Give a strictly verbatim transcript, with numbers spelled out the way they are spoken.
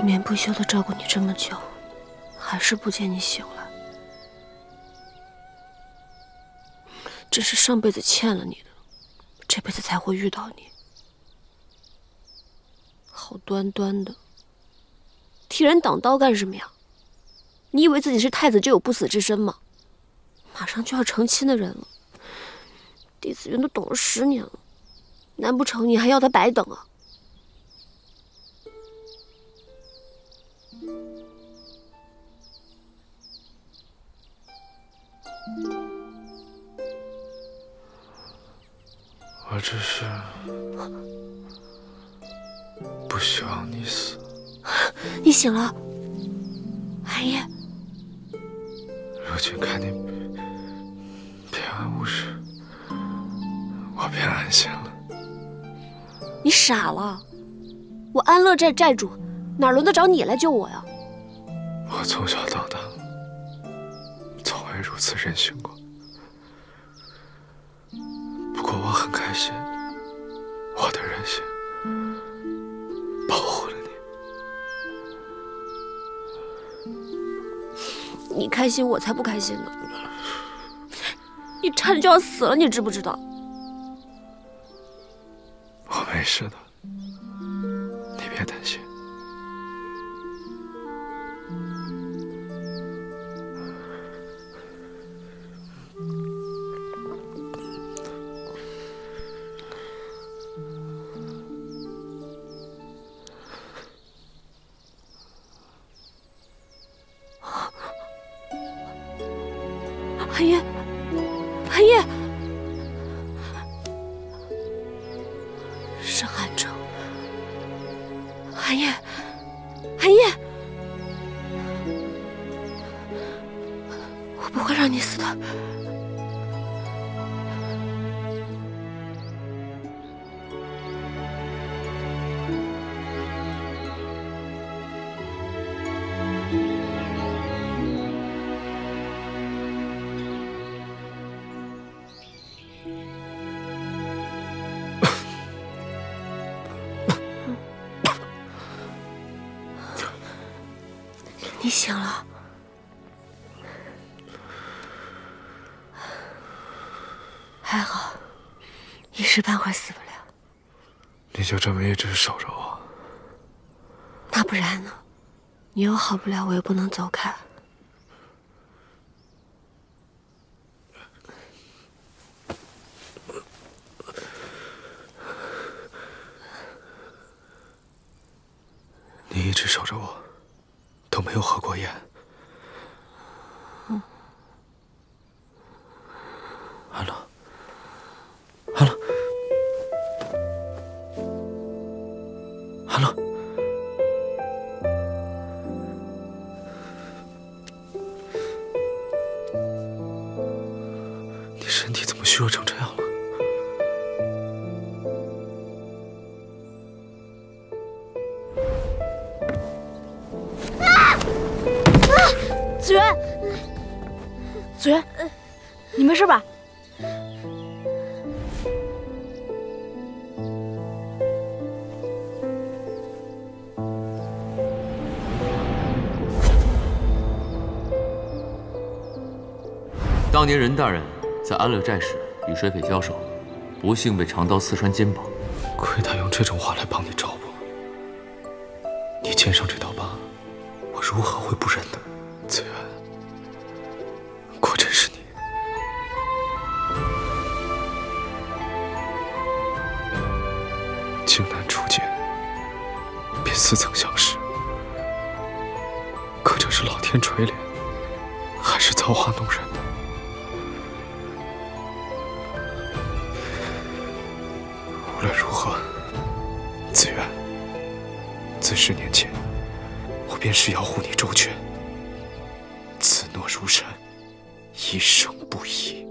眠不休的照顾你这么久，还是不见你醒来，真是上辈子欠了你的，这辈子才会遇到你。好端端的，替人挡刀干什么呀？你以为自己是太子就有不死之身吗？马上就要成亲的人了，弟子云都等了十年了，难不成你还要他白等啊？ 我只是不希望你死。 你醒了，寒夜。 如今看你平安无事，我便安心了。 你傻了，我安乐寨寨主，哪轮得着你来救我呀？ 我从小到大，从未如此任性过。 不过我很开心，我的任性保护了你。你开心，我才不开心呢！你差点就要死了，你知不知道？ 我没事的，你别担心。 寒夜，寒夜，沈寒城，寒夜，寒夜，我不会让你死的。你醒了，还好，一时半会儿死不了。 你就这么一直守着我？ 那不然呢？你又好不了，我又不能走开。 你一直守着我。 都没有合过眼。嗯，安乐，安乐，安乐，你身体怎么虚弱成这样了？ 子源，子源，你没事吧？ 当年任大人在安乐寨时与水匪交手，不幸被长刀刺穿肩膀。 亏他用这种话来帮你找我，你肩上这道疤，我如何会不认得？ 子源，果真是你！荆南初见，便似曾相识。可这是老天垂怜，还是造化弄人呢？无论如何，子源，自十年前，我便是要护你周全。 此诺如山，一生不移。